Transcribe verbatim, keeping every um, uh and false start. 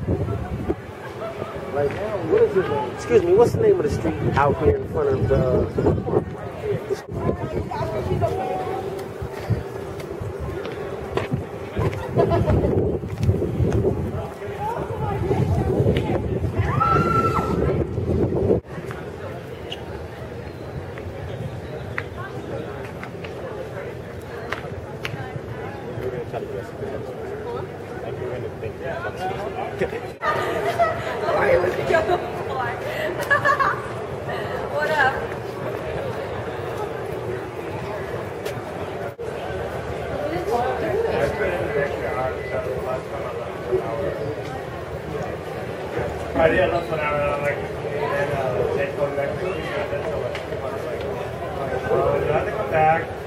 Like, what is it? Excuse me, what's the name of the street out here in front of the... What up? I did last one hour and I'm like, and uh, they told me back to the weekend, so like, I was like, oh, do I have to come back?